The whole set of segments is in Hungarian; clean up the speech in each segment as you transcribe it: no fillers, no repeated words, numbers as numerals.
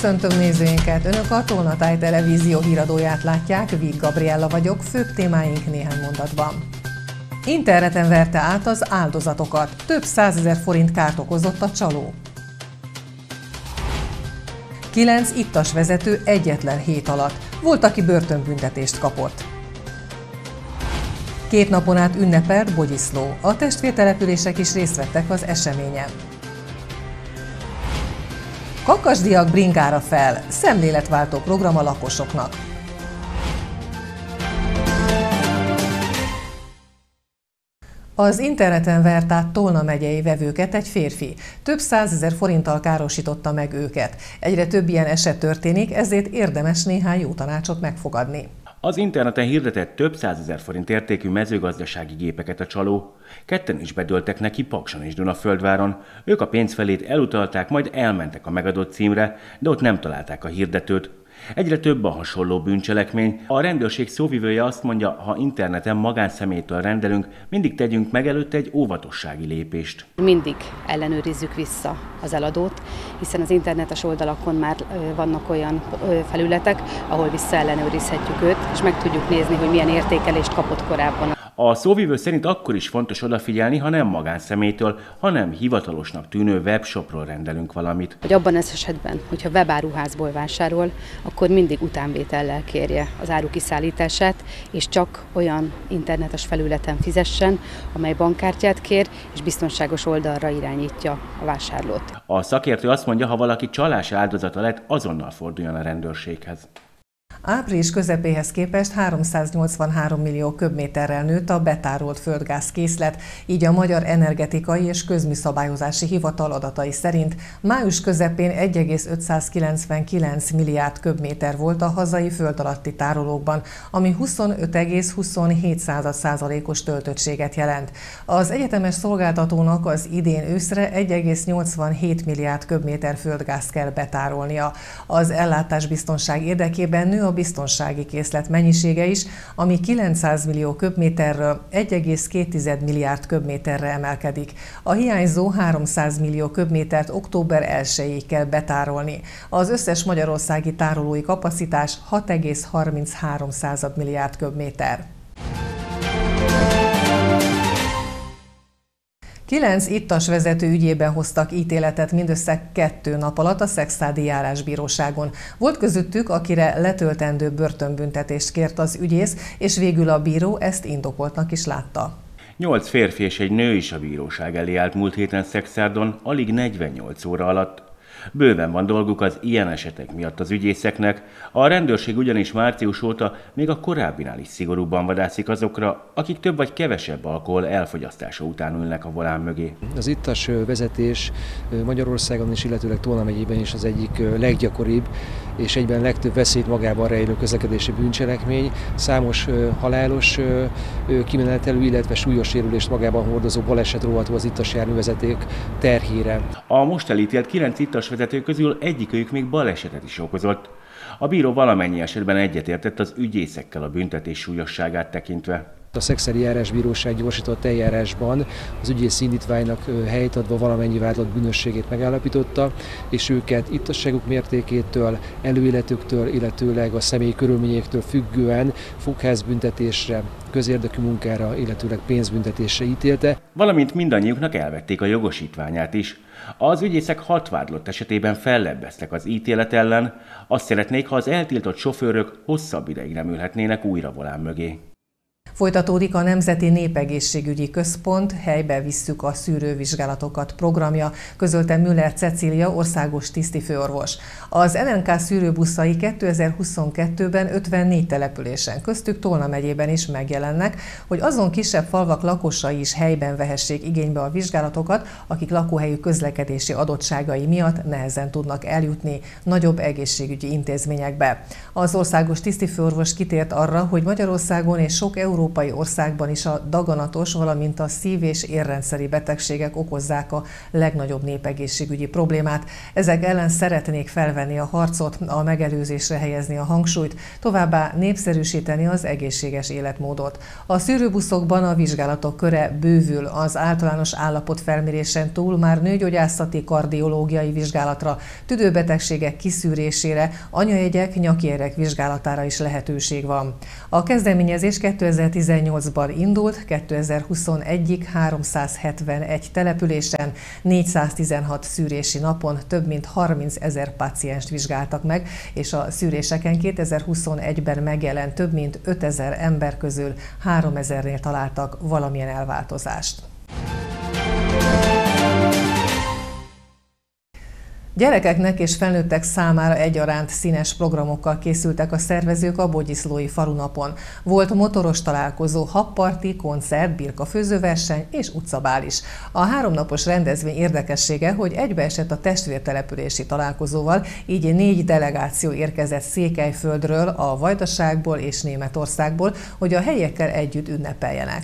Köszöntöm nézőinket! Önök a Tolnatáj televízió híradóját látják, Víg Gabriella vagyok, főbb témáink néhány mondatban. Interneten verte át az áldozatokat, több 100 000 forint kárt okozott a csaló. 9 ittas vezető egyetlen hét alatt, volt, aki börtönbüntetést kapott. 2 napon át ünnepelt Bogyiszló, a testvértelepülések is részt vettek az eseményen. Kakasdíjak bringára fel, szemléletváltó program a lakosoknak. Az interneten vert át Tolna megyei vevőket egy férfi. Több 100 000 forinttal károsította meg őket. Egyre több ilyen eset történik, ezért érdemes néhány jó tanácsot megfogadni. Az interneten hirdetett több 100 000 forint értékű mezőgazdasági gépeket a csaló. Ketten is bedőltek neki Pakson és Dunaföldváron. Ők a pénzfelét elutalták, majd elmentek a megadott címre, de ott nem találták a hirdetőt. Egyre több a hasonló bűncselekmény. A rendőrség szóvivője azt mondja, ha interneten magánszemélytől rendelünk, mindig tegyünk meg előtte egy óvatossági lépést. Mindig ellenőrizzük vissza az eladót, hiszen az internetes oldalakon már vannak olyan felületek, ahol visszaellenőrizhetjük őt, és meg tudjuk nézni, hogy milyen értékelést kapott korábban. A szóvivő szerint akkor is fontos odafigyelni, ha nem magánszemélytől, hanem hivatalosnak tűnő webshopról rendelünk valamit. Hogy abban az esetben, hogyha webáruházból vásárol, akkor mindig utánvétellel kérje az áru kiszállítását, és csak olyan internetes felületen fizessen, amely bankkártyát kér, és biztonságos oldalra irányítja a vásárlót. A szakértő azt mondja, ha valaki csalás áldozata lett, azonnal forduljon a rendőrséghez. Április közepéhez képest 383 millió köbméterrel nőtt a betárolt földgázkészlet, így a Magyar Energetikai és Közműszabályozási Hivatal adatai szerint május közepén 1,599 milliárd köbméter volt a hazai föld alatti tárolókban, ami 25,27%-os töltöttséget jelent. Az egyetemes szolgáltatónak az idén őszre 1,87 milliárd köbméter földgázt kell betárolnia. Az ellátásbiztonság érdekében nő a biztonsági készlet mennyisége is, ami 900 millió köbméterről 1,2 milliárd köbméterre emelkedik. A hiányzó 300 millió köbmétert október 1-ig kell betárolni. Az összes magyarországi tárolói kapacitás 6,33 milliárd köbméter. 9 ittas vezető ügyében hoztak ítéletet mindössze 2 nap alatt a Szekszárdi járásbíróságon. Volt közöttük, akire letöltendő börtönbüntetést kért az ügyész, és végül a bíró ezt indokoltnak is látta. 8 férfi és egy nő is a bíróság elé állt múlt héten Szekszárdon, alig 48 óra alatt. Bőven van dolguk az ilyen esetek miatt az ügyészeknek, a rendőrség ugyanis március óta még a korábbinál is szigorúbban vadászik azokra, akik több vagy kevesebb alkohol elfogyasztása után ülnek a volán mögé. Az ittas vezetés Magyarországon is, illetőleg Tolna megyében is az egyik leggyakoribb és egyben legtöbb veszélyt magában rejlő közlekedési bűncselekmény. Számos halálos kimenetelű, illetve súlyos sérülést magában hordozó baleset róható az ittas járművezeték terhére. A most elítélt 9 ittas vezető közül egyikőjük még balesetet is okozott. A bíró valamennyi esetben egyetértett az ügyészekkel a büntetés súlyosságát tekintve. A Szekszárdi Járásbíróság gyorsított eljárásban az ügyész indítványnak helyt adva valamennyi vádlott bűnösségét megállapította, és őket ittasságuk mértékétől, előéletüktől, illetőleg a személyi körülményektől függően fogházbüntetésre, közérdekű munkára, illetőleg pénzbüntetésre ítélte. Valamint mindannyiuknak elvették a jogosítványát is. Az ügyészek 6 vádlott esetében fellebbeztek az ítélet ellen, azt szeretnék, ha az eltiltott sofőrök hosszabb ideig nem ülhetnének újra volán mögé. Folytatódik a Nemzeti Népegészségügyi Központ Helybe visszük a szűrővizsgálatokat programja, közölte Müller Cecília országos tisztifőorvos. Az NNK szűrőbuszai 2022-ben 54 településen, köztük Tolna megyében is megjelennek, hogy azon kisebb falvak lakosai is helyben vehessék igénybe a vizsgálatokat, akik lakóhelyük közlekedési adottságai miatt nehezen tudnak eljutni nagyobb egészségügyi intézményekbe. Az országos tisztifőorvos kitért arra, hogy Magyarországon és sok európai európai országban is a daganatos, valamint a szív- és érrendszeri betegségek okozzák a legnagyobb népegészségügyi problémát. Ezek ellen szeretnék felvenni a harcot, a megelőzésre helyezni a hangsúlyt, továbbá népszerűsíteni az egészséges életmódot. A szűrőbuszokban a vizsgálatok köre bővül, az általános állapotfelmérésen túl már nőgyógyászati, kardiológiai vizsgálatra, tüdőbetegségek kiszűrésére, anyajegyek, nyakéreg vizsgálatára is lehetőség van. A kezdeményezés 2018-ban indult, 2021-ig 371 településen, 416 szűrési napon több mint 30 000 pácienst vizsgáltak meg, és a szűréseken 2021-ben megjelent több mint 5000 ember közül 3000-nél találtak valamilyen elváltozást. Gyerekeknek és felnőttek számára egyaránt színes programokkal készültek a szervezők a Bogyiszlói falunapon. Volt motoros találkozó, habparti, koncert, birkafőzőverseny és utcabál is. A 3 napos rendezvény érdekessége, hogy egybeesett a testvértelepülési találkozóval, így 4 delegáció érkezett Székelyföldről, a Vajdaságból és Németországból, hogy a helyiekkel együtt ünnepeljenek.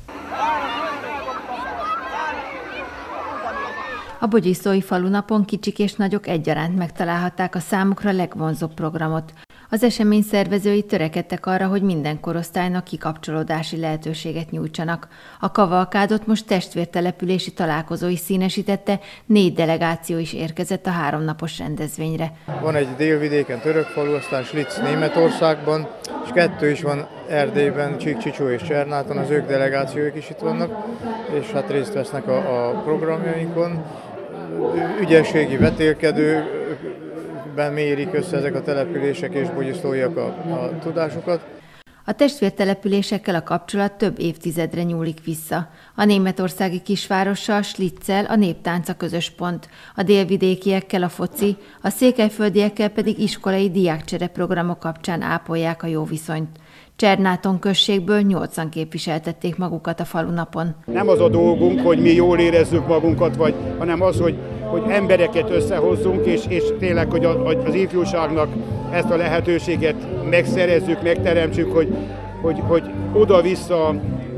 A Bogyiszlói falunapon kicsik és nagyok egyaránt megtalálhatták a számukra legvonzóbb programot. Az esemény szervezői törekedtek arra, hogy minden korosztálynak kikapcsolódási lehetőséget nyújtsanak. A kavalkádot most testvértelepülési találkozó is színesítette, 4 delegáció is érkezett a 3 napos rendezvényre. Van egy délvidéken Törökfalu, aztán Slitz Németországban, és 2 is van Erdélyben, Csík-Csicsó és Csernáton, az ők delegációik is itt vannak, és hát részt vesznek a programjainkon. Ügyességi vetélkedőben mérik össze ezek a települések és bogyiszlóiak a tudásukat. A testvértelepülésekkel a kapcsolat több évtizedre nyúlik vissza. A németországi kisvárossal, Slitzel a néptánc a közös pont, a délvidékiekkel a foci, a székelyföldiekkel pedig iskolai diákcsere programok kapcsán ápolják a jó viszonyt. Csernáton községből 8-an képviseltették magukat a falunapon. Nem az a dolgunk, hogy mi jól érezzük magunkat, hanem az, hogy embereket összehozzunk, és tényleg, hogy az ifjúságnak ezt a lehetőséget megszerezzük, megteremtsük, hogy oda-vissza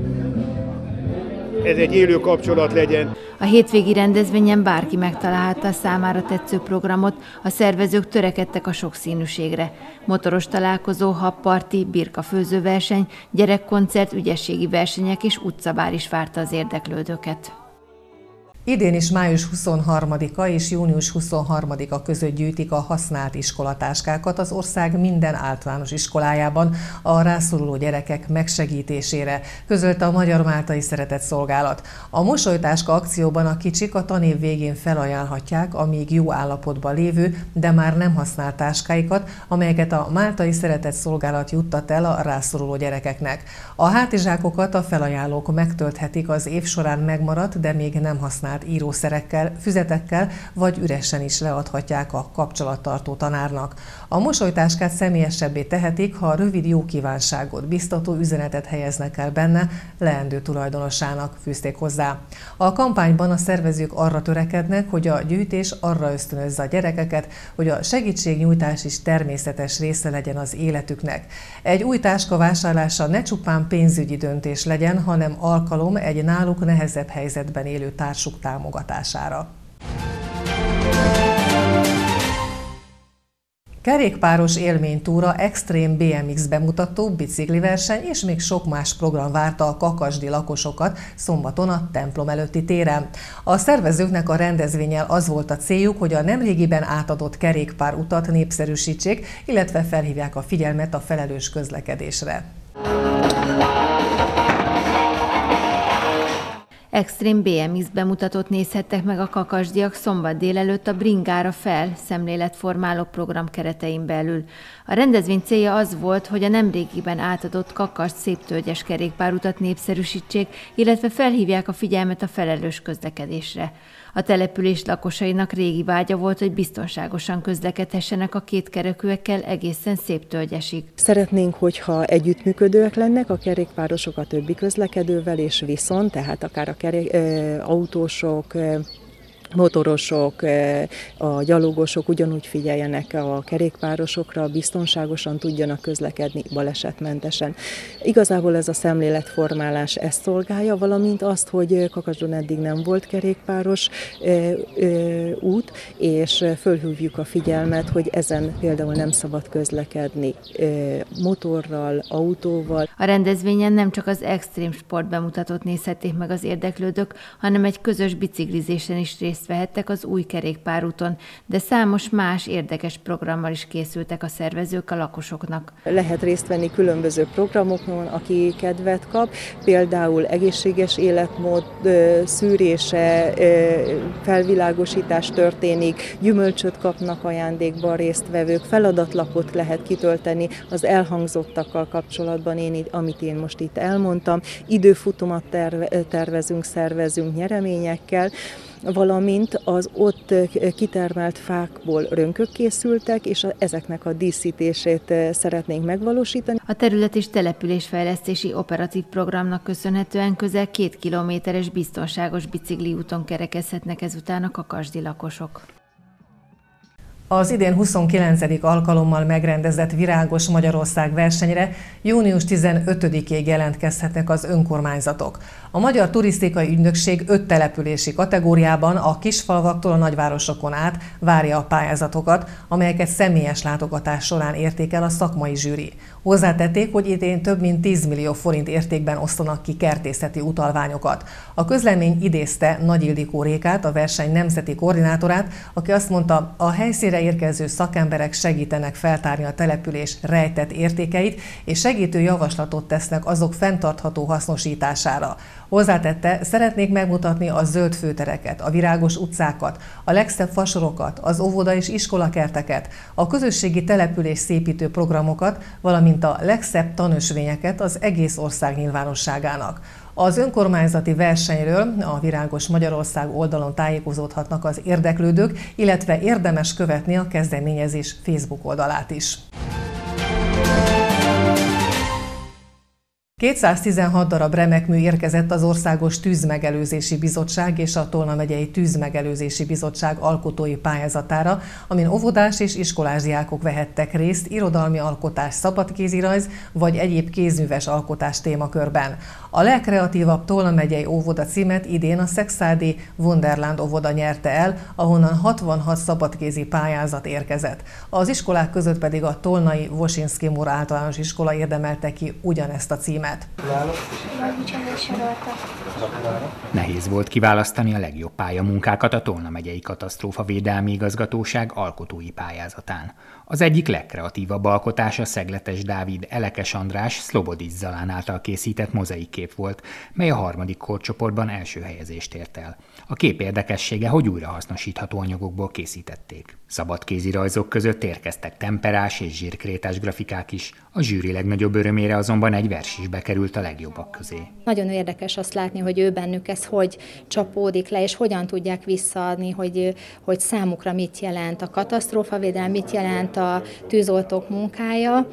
ez egy élő kapcsolat legyen. A hétvégi rendezvényen bárki megtalálhatta a számára tetsző programot, a szervezők törekedtek a sokszínűségre. Motoros találkozó, habparti, birkafőzőverseny, gyerekkoncert, ügyességi versenyek és utcabál is várta az érdeklődőket. Idén is május 23-a és június 23-a között gyűjtik a használt iskolatáskákat az ország minden általános iskolájában a rászoruló gyerekek megsegítésére, közölte a Magyar Máltai Szeretetszolgálat. A mosolytáska akcióban a kicsik a tanév végén felajánlhatják a még jó állapotban lévő, de már nem használt táskáikat, amelyeket a Máltai Szeretetszolgálat juttat el a rászoruló gyerekeknek. A hátizsákokat a felajánlók megtölthetik az év során megmaradt, de még nem használt írószerekkel, füzetekkel, vagy üresen is leadhatják a kapcsolattartó tanárnak. A mosolytáskát személyesebbé tehetik, ha rövid jó kívánságot, biztató üzenetet helyeznek el benne leendő tulajdonosának, fűzték hozzá. A kampányban a szervezők arra törekednek, hogy a gyűjtés arra ösztönözze a gyerekeket, hogy a segítségnyújtás is természetes része legyen az életüknek. Egy új táska vásárlása ne csupán pénzügyi döntés legyen, hanem alkalom egy náluk nehezebb helyzetben élő társuk támogatására. Kerékpáros élménytúra, extrém BMX bemutató, bicikliverseny és még sok más program várta a kakasdi lakosokat szombaton a templom előtti téren. A szervezőknek a rendezvénnyel az volt a céljuk, hogy a nemrégiben átadott kerékpárutat népszerűsítsék, illetve felhívják a figyelmet a felelős közlekedésre. Extrém BMX bemutatót nézhettek meg a kakasdiak szombat délelőtt a Bringára fel szemléletformáló program keretein belül. A rendezvény célja az volt, hogy a nemrégiben átadott kakasd széptölgyes kerékpárutat népszerűsítsék, illetve felhívják a figyelmet a felelős közlekedésre. A település lakosainak régi vágya volt, hogy biztonságosan közlekedhessenek a kétkerekűekkel egészen Széptölgyesig. Szeretnénk, hogyha együttműködőek lennek a kerékpárosok a többi közlekedővel, és viszont, tehát akár a autósok, motorosok, a gyalogosok ugyanúgy figyeljenek a kerékpárosokra, biztonságosan tudjanak közlekedni balesetmentesen. Igazából ez a szemléletformálás ezt szolgálja, valamint azt, hogy Kakasdon eddig nem volt kerékpáros út, és fölhívjuk a figyelmet, hogy ezen például nem szabad közlekedni motorral, autóval. A rendezvényen nem csak az extrém sport bemutatót nézhették meg az érdeklődők, hanem egy közös biciklizésen is részt vehettek az új kerékpárúton, de számos más érdekes programmal is készültek a szervezők a lakosoknak. Lehet részt venni különböző programokon, aki kedvet kap, például egészséges életmód szűrése, felvilágosítás történik, gyümölcsöt kapnak ajándékba a résztvevők, feladatlapot lehet kitölteni az elhangzottakkal kapcsolatban, amit én most itt elmondtam, időfutamot szervezünk nyereményekkel, valamint az ott kitermelt fákból rönkök készültek, és ezeknek a díszítését szeretnénk megvalósítani. A terület- és településfejlesztési operatív programnak köszönhetően közel 2 kilométeres biztonságos bicikliúton kerekezhetnek ezután a kakasdi lakosok. Az idén 29. alkalommal megrendezett Virágos Magyarország versenyre június 15-ig jelentkezhetnek az önkormányzatok. A Magyar Turisztikai Ügynökség 5 települési kategóriában a kisfalvaktól a nagyvárosokon át várja a pályázatokat, amelyeket személyes látogatás során értékel a szakmai zsűri. Hozzátették, hogy idén több mint 10 millió forint értékben osztanak ki kertészeti utalványokat. A közlemény idézte Nagy Ildikó Rékát, a verseny nemzeti koordinátorát, aki azt mondta, a helyszínre érkező szakemberek segítenek feltárni a település rejtett értékeit, és segítő javaslatot tesznek azok fenntartható hasznosítására. Hozzátette, szeretnék megmutatni a zöld főtereket, a virágos utcákat, a legszebb fasorokat, az óvoda és iskolakerteket, a közösségi település szépítő programokat, valamint a legszebb tanösvényeket az egész ország nyilvánosságának. Az önkormányzati versenyről a Virágos Magyarország oldalon tájékozódhatnak az érdeklődők, illetve érdemes követni a kezdeményezés Facebook oldalát is. 216 darab remekmű érkezett az Országos Tűzmegelőzési Bizottság és a Tolna megyei Tűzmegelőzési Bizottság alkotói pályázatára, amin óvodás és iskolás diákok vehettek részt irodalmi alkotás, szabadkézirajz vagy egyéb kézműves alkotás témakörben. A legkreatívabb Tolna megyei óvoda címet idén a Szexádi Wunderland óvoda nyerte el, ahonnan 66 szabadkézi pályázat érkezett. Az iskolák között pedig a tolnai Wosinski Mór általános iskola érdemelte ki ugyanezt a címet. Nehéz volt kiválasztani a legjobb pályamunkákat a Tolna megyei Katasztrófavédelmi Igazgatóság alkotói pályázatán. Az egyik legkreatívabb alkotás a Szegletes Dávid Elekes András Szlobodics Zalán által készített mozaikkép volt, mely a 3. korcsoportban első helyezést ért el. A kép érdekessége, hogy újrahasznosítható anyagokból készítették. Szabadkézi rajzok között érkeztek temperás és zsírkrétás grafikák is, a zsűri legnagyobb örömére azonban egy vers is bekerült a legjobbak közé. Nagyon érdekes azt látni, hogy ő bennük ez hogy csapódik le, és hogyan tudják visszaadni, hogy számukra mit jelent a katasztrófavédelem, mit jelent a tűzoltók munkája.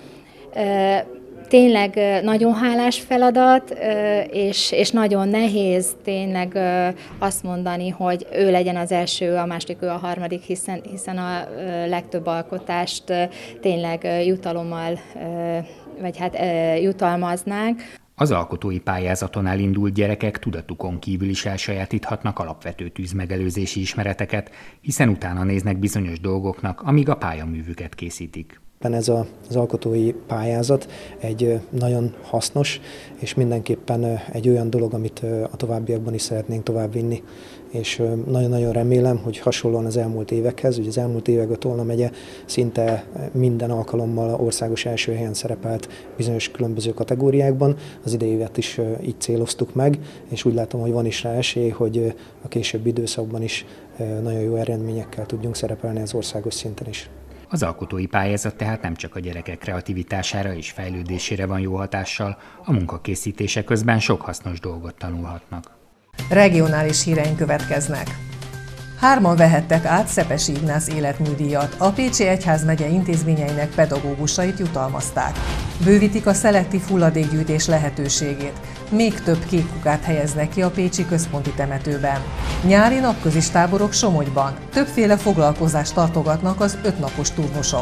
Tényleg nagyon hálás feladat, és nagyon nehéz tényleg azt mondani, hogy ő legyen az első, a második, ő a harmadik, hiszen a legtöbb alkotást tényleg jutalommal, vagy hát jutalmaznánk. Az alkotói pályázaton elindult gyerekek tudatukon kívül is elsajátíthatnak alapvető tűzmegelőzési ismereteket, hiszen utána néznek bizonyos dolgoknak, amíg a pályaművüket készítik. Ez az alkotói pályázat egy nagyon hasznos, és mindenképpen egy olyan dolog, amit a továbbiakban is szeretnénk továbbvinni. És nagyon-nagyon remélem, hogy hasonlóan az elmúlt évekhez, ugye az elmúlt években a Tolna megye szinte minden alkalommal országos első helyen szerepelt bizonyos különböző kategóriákban. Az idei évet is így céloztuk meg, és úgy látom, hogy van is rá esély, hogy a későbbi időszakban is nagyon jó eredményekkel tudjunk szerepelni az országos szinten is. Az alkotói pályázat tehát nem csak a gyerekek kreativitására és fejlődésére van jó hatással, a munkakészítése közben sok hasznos dolgot tanulhatnak. Regionális híreink következnek. 3 vehettek át Szepesi Ignász életműdíjat, a Pécsi Egyházmegye intézményeinek pedagógusait jutalmazták. Bővítik a szelektív hulladékgyűjtés lehetőségét. még több kék kukát helyeznek ki a pécsi központi temetőben. Nyári napközis táborok Somogyban. Többféle foglalkozást tartogatnak az 5 napos turnusok.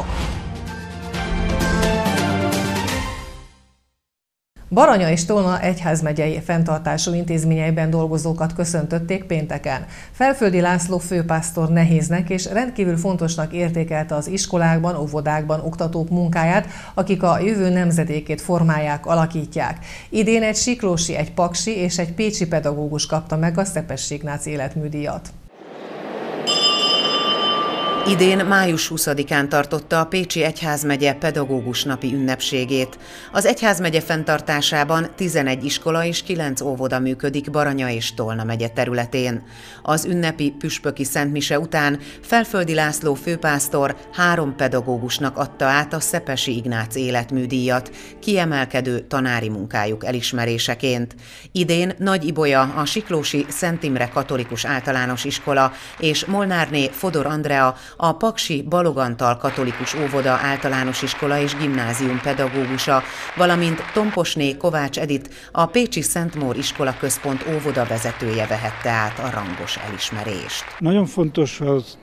Baranya és Tolna egyházmegyei fenntartású intézményeiben dolgozókat köszöntötték pénteken. Felföldi László főpásztor nehéznek és rendkívül fontosnak értékelte az iskolákban, óvodákban oktatók munkáját, akik a jövő nemzedékét formálják, alakítják. Idén egy siklósi, egy paksi és egy pécsi pedagógus kapta meg a Szepessy Ignác életműdíjat. Idén május 20-án tartotta a Pécsi Egyházmegye pedagógus napi ünnepségét. Az egyházmegye fenntartásában 11 iskola és 9 óvoda működik Baranya és Tolna megye területén. Az ünnepi püspöki szentmise után Felföldi László főpásztor 3 pedagógusnak adta át a Szepessy Ignác életműdíjat, kiemelkedő tanári munkájuk elismeréseként. Idén Nagy Ibolya, a siklósi Szent Imre Katolikus Általános Iskola és Molnárné Fodor Andrea, a paksi Balog Antal Katolikus Óvoda Általános Iskola és Gimnázium pedagógusa, valamint Tomposné Kovács Edith, a Pécsi Szent Mór Iskola Központ óvoda vezetője vehette át a rangos elismerést. Nagyon fontos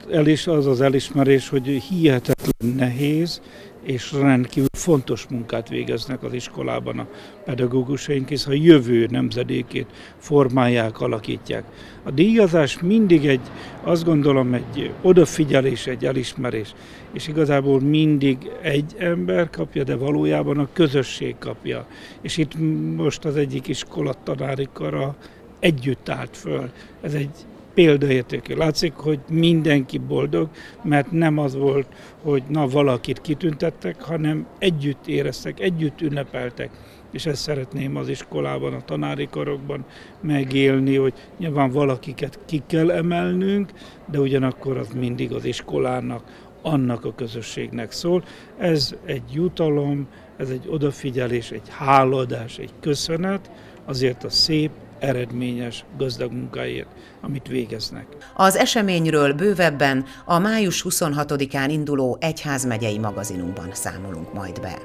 az elismerés, hogy hihetetlen nehéz és rendkívül fontos munkát végeznek az iskolában a pedagógusaink, hisz a jövő nemzedékét formálják, alakítják. A díjazás mindig azt gondolom, egy odafigyelés, egy elismerés, és igazából mindig egy ember kapja, de valójában a közösség kapja. És itt most az egyik iskola tanári kara együtt állt föl. Ez egy példaértékű. Látszik, hogy mindenki boldog, mert nem az volt, hogy valakit kitüntettek, hanem együtt éreztek, együtt ünnepeltek. És ezt szeretném az iskolában, a tanári karokban megélni, hogy nyilván valakiket ki kell emelnünk, de ugyanakkor az mindig az iskolának, annak a közösségnek szól. Ez egy jutalom, ez egy odafigyelés, egy hálaadás, egy köszönet azért a szép, eredményes, gazdag munkáért, amit végeznek. Az eseményről bővebben a május 26-án induló egyházmegyei magazinunkban számolunk majd be.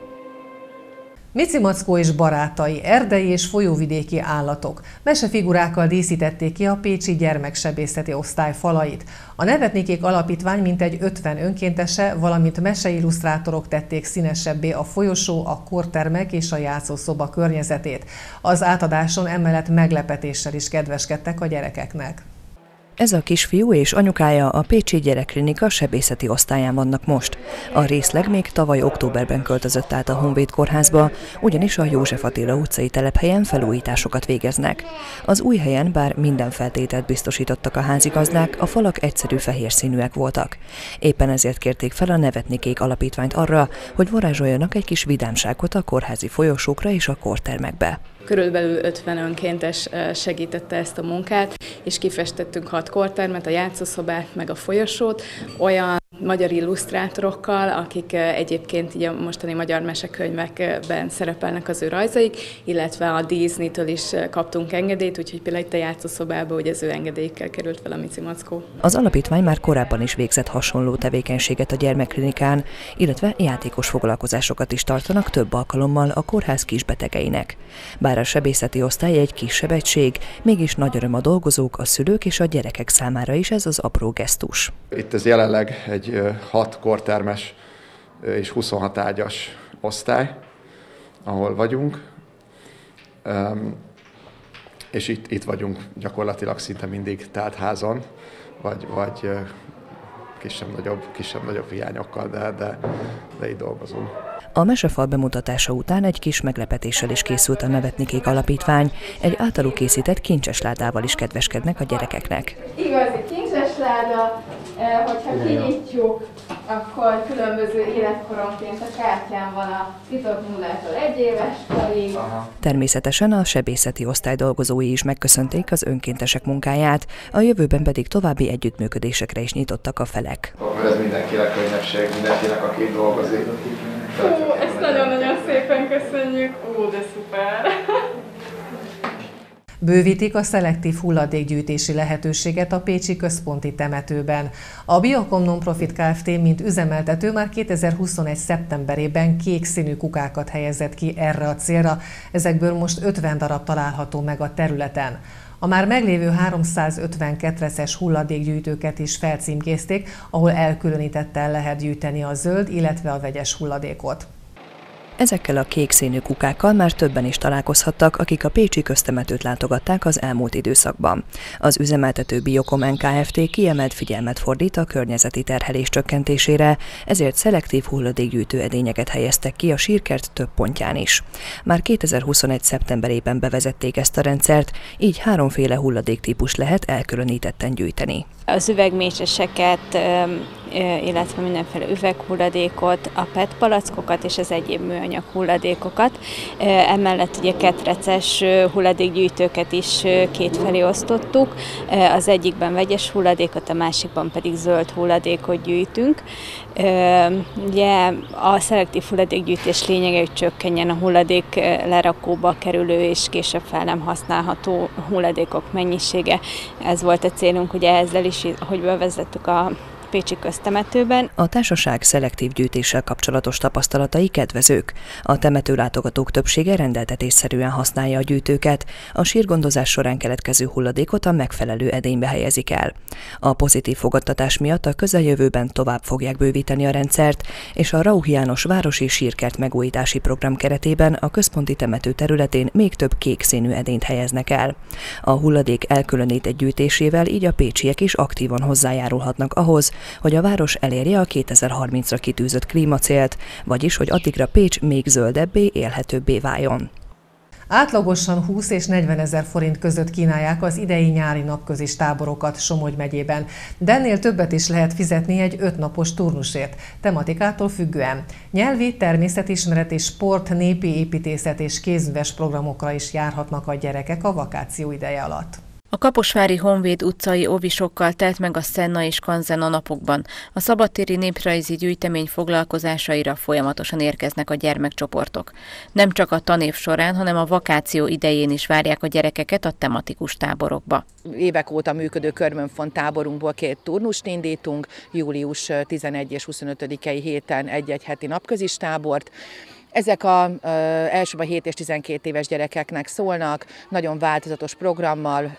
Mici Mackó és barátai, erdei és folyóvidéki állatok. Mesefigurákkal díszítették ki a pécsi gyermeksebészeti osztály falait. A Nevetnikék Alapítvány mintegy 50 önkéntese, valamint meseillusztrátorok tették színesebbé a folyosó, a kórtermek és a játszószoba környezetét. Az átadáson emellett meglepetéssel is kedveskedtek a gyerekeknek. Ez a kisfiú és anyukája a Pécsi Gyerekklinika sebészeti osztályán vannak most. A részleg még tavaly októberben költözött át a Honvéd Kórházba, ugyanis a József Attila utcai telephelyen felújításokat végeznek. Az új helyen bár minden feltételt biztosítottak a házigazdák, a falak egyszerű fehér színűek voltak. Éppen ezért kérték fel a Nevetnikék Alapítványt arra, hogy varázsoljanak egy kis vidámságot a kórházi folyosókra és a kórtermekbe. Körülbelül 50 önkéntes segítette ezt a munkát, és kifestettünk 6 kórtermet, a játszószobát, meg a folyosót, olyan magyar illusztrátorokkal, akik egyébként így a mostani magyar mesekönyvekben szerepelnek az ő rajzaik, illetve a Disney-től is kaptunk engedélyt, úgyhogy például itt a játszószobába, hogy az ő engedélyükkel került fel a Mici Mackó. Az alapítvány már korábban is végzett hasonló tevékenységet a gyermekklinikán, illetve játékos foglalkozásokat is tartanak több alkalommal a kórház kisbetegeinek. Bár a sebészeti osztály egy kisebb egység, mégis nagy öröm a dolgozók, a szülők és a gyerekek számára is ez az apró gesztus. Itt ez jelenleg egy 6 kórtermes és 26 ágyas osztály, ahol vagyunk, és itt vagyunk gyakorlatilag szinte mindig telt házon, vagy kisebb-nagyobb hiányokkal, de itt dolgozunk. A mesefal bemutatása után egy kis meglepetéssel is készült a Nevetnikék Alapítvány, egy általuk készített kincses ládával is kedveskednek a gyerekeknek. Igazi kincses láda, hogyha kinyitjuk, akkor különböző életkoronként a kártyán van a titok 0-től 1 éves korig. Természetesen a sebészeti osztály dolgozói is megköszönték az önkéntesek munkáját, a jövőben pedig további együttműködésekre is nyitottak a felek. Ez mindenkinek könnyebbség, mindenkinek, aki dolgozik. Ezt nagyon-nagyon szépen köszönjük, de szuper! Bővítik a szelektív hulladékgyűjtési lehetőséget a pécsi központi temetőben. A Biokom Non-Profit Kft. Mint üzemeltető már 2021. szeptemberében kék színű kukákat helyezett ki erre a célra, ezekből most 50 darab található meg a területen. A már meglévő 350 ketreceses hulladékgyűjtőket is felcímkézték, ahol elkülönítetten lehet gyűjteni a zöld, illetve a vegyes hulladékot. Ezekkel a kék színű kukákkal már többen is találkozhattak, akik a pécsi köztemetőt látogatták az elmúlt időszakban. Az üzemeltető Biokom Kft. Kiemelt figyelmet fordít a környezeti terhelés csökkentésére, ezért szelektív hulladékgyűjtő edényeket helyeztek ki a sírkert több pontján is. Már 2021. szeptemberében bevezették ezt a rendszert, így háromféle hulladéktípus lehet elkülönítetten gyűjteni. Az üvegmécseseket, illetve mindenféle üveghulladékot, a PET palackokat és az egyéb műanyag hulladékokat. Emellett ugye ketreces hulladékgyűjtőket is kétfelé osztottuk. Az egyikben vegyes hulladékot, a másikban pedig zöld hulladékot gyűjtünk. Ugye a szelektív hulladékgyűjtés lényege, hogy csökkenjen a hulladék lerakóba kerülő és később fel nem használható hulladékok mennyisége. Ez volt a célunk, ugye ezzel is, hogy bevezettük a pécsi köztemetőben. A társaság szelektív gyűjtéssel kapcsolatos tapasztalatai kedvezők. A temetőlátogatók többsége rendeltetésszerűen használja a gyűjtőket, a sírgondozás során keletkező hulladékot a megfelelő edénybe helyezik el. A pozitív fogadtatás miatt a közeljövőben tovább fogják bővíteni a rendszert, és a Rauch János városi sírkert megújítási program keretében a központi temető területén még több kék színű edényt helyeznek el. A hulladék elkülönített gyűjtésével így a pécsiek is aktívan hozzájárulhatnak ahhoz, hogy a város elérje a 2030-ra kitűzött klímacélt, vagyis hogy addigra Pécs még zöldebbé, élhetőbbé váljon. Átlagosan 20 és 40 ezer forint között kínálják az idei nyári napközis táborokat Somogy megyében, de ennél többet is lehet fizetni egy 5 napos turnusért, tematikától függően. Nyelvi, természetismeret és sport, népi építészet és kézműves programokra is járhatnak a gyerekek a vakáció ideje alatt. A Kaposvári Honvéd utcai óvisokkal telt meg a Szenna és Kanzen a napokban. A szabadtéri néprajzi gyűjtemény foglalkozásaira folyamatosan érkeznek a gyermekcsoportok. Nem csak a tanév során, hanem a vakáció idején is várják a gyerekeket a tematikus táborokba. Évek óta működő Körmönfont táborunkból 2 turnust indítunk, július 11 és 25-i héten egy-egy heti napközis tábort. Ezek elsőben 7 és 12 éves gyerekeknek szólnak, nagyon változatos programmal,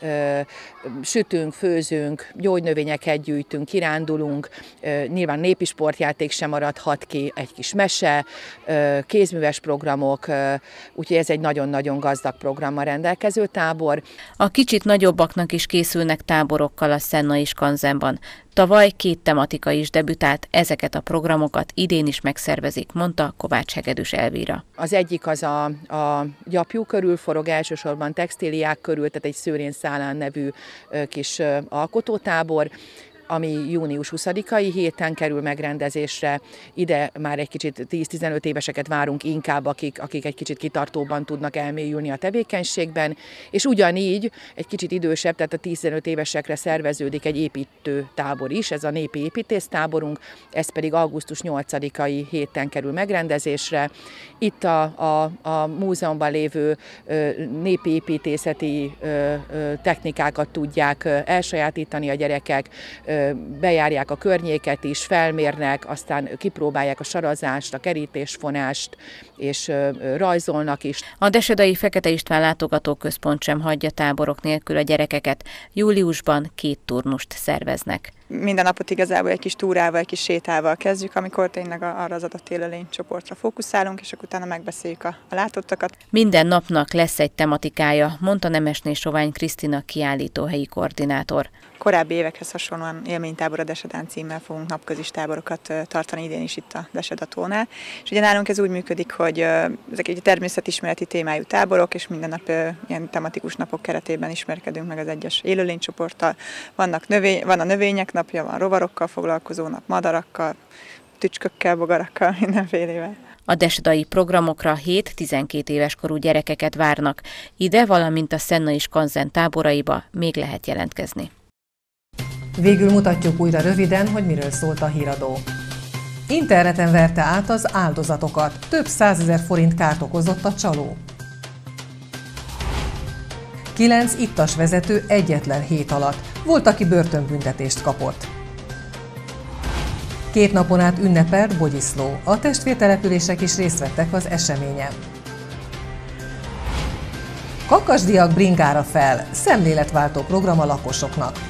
sütünk, főzünk, gyógynövényeket gyűjtünk, kirándulunk, nyilván népi sportjáték sem maradhat ki, egy kis mese, kézműves programok, úgyhogy ez egy nagyon-nagyon gazdag programmal rendelkező tábor. A kicsit nagyobbaknak is készülnek táborokkal a Szenna és Kanzenban. Tavaly 2 tematika is debütált, ezeket a programokat idén is megszervezik, mondta Kovács Hegedűs Elvíra. Az egyik az a gyapjú körül forog, elsősorban textíliák körül, tehát egy Szőrén Szálán nevű kis alkotótábor, ami június 20-ai héten kerül megrendezésre. Ide már egy kicsit 10-15 éveseket várunk inkább, akik egy kicsit kitartóban tudnak elmélyülni a tevékenységben, és ugyanígy egy kicsit idősebb, tehát a 15 évesekre szerveződik egy építő tábor is, ez a népi építésztáborunk, ez pedig augusztus 8-ai héten kerül megrendezésre. Itt a múzeumban lévő népi építészeti technikákat tudják elsajátítani a gyerekek, bejárják a környéket is, felmérnek, aztán kipróbálják a sarazást, a kerítésfonást, és rajzolnak is. A Desedai Fekete István látogatóközpont sem hagyja táborok nélkül a gyerekeket. Júliusban 2 turnust szerveznek. Minden napot igazából egy kis túrával, egy kis sétával kezdjük, amikor tényleg arra az adott élőlénycsoportra fókuszálunk, és akkor utána megbeszéljük a látottakat. Minden napnak lesz egy tematikája, mondta Nemesné Sovány Krisztina kiállítóhelyi koordinátor. Korábbi évekhez hasonlóan élménytábor a Desedán címmel fogunk napközis táborokat tartani idén is itt a Desedatónál. És ugye nálunk ez úgy működik, hogy ezek egy természetismereti témájú táborok, és minden nap ilyen tematikus napok keretében ismerkedünk meg az egyes élőlénycsoporttal. Van a növények napja, van rovarokkal foglalkozó nap, madarakkal, tücskökkel, bogarakkal, mindenfélével. A desedai programokra 7-12 éves korú gyerekeket várnak. Ide, valamint a Szenna és Kanzen táboraiba még lehet jelentkezni. Végül mutatjuk újra röviden, hogy miről szólt a híradó. Interneten verte át az áldozatokat. Több 100 000 forint kárt okozott a csaló. 9 ittas vezető egyetlen hét alatt. Volt, aki börtönbüntetést kapott. 2 napon át ünnepelt Bogyiszló. A testvértelepülések is részt vettek az eseményen. Kakasdiak bringára fel, szemléletváltó program a lakosoknak.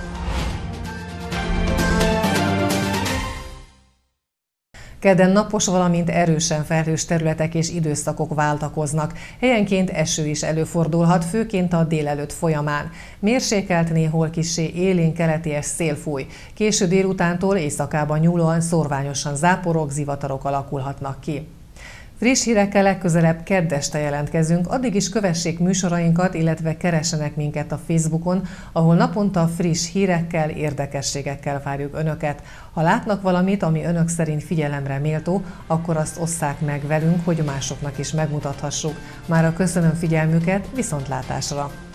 Kedden napos, valamint erősen felhős területek és időszakok váltakoznak. Helyenként eső is előfordulhat, főként a délelőtt folyamán. Mérsékelt, néhol kissé élénk keleties szél fúj. Késő délutántól éjszakában nyúlóan szórványosan záporok, zivatarok alakulhatnak ki. Friss hírekkel legközelebb kedd este jelentkezünk, addig is kövessék műsorainkat, illetve keressenek minket a Facebookon, ahol naponta friss hírekkel, érdekességekkel várjuk Önöket. Ha látnak valamit, ami Önök szerint figyelemre méltó, akkor azt osszák meg velünk, hogy másoknak is megmutathassuk. Mára köszönöm figyelmüket, viszontlátásra!